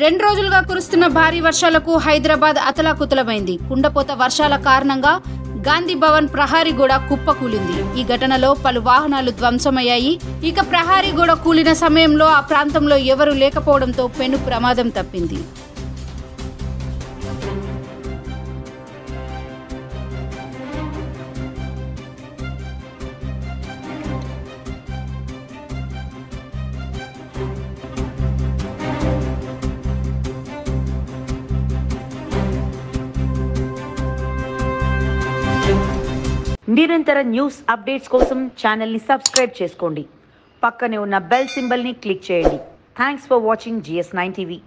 2 రోజులుగా కురుస్తున్న భారీ వర్షాలకు హైదరాబాద్ అతలాకుతలమైంది. కుండపోత వర్షాల కారణంగా గాంధీ భవన్ ప్రహారీ గోడ కుప్పకూలింది. ఈ ఘటనలో పలు వాహనాలు ధ్వంసమయ్యాయి. ఇక ప్రహారీ గోడ కూలిన సమయంలో ఆ ప్రాంతంలో ఎవరూ లేకపోవడంతో పెను ప్రమాదం తప్పింది. నిరంతర న్యూస్ అప్డేట్స్ కోసం ఛానల్ని సబ్స్క్రైబ్ చేసుకోండి. పక్కనే ఉన్న బెల్ సింబల్ని క్లిక్ చేయండి. Thanks for watching GS9 TV.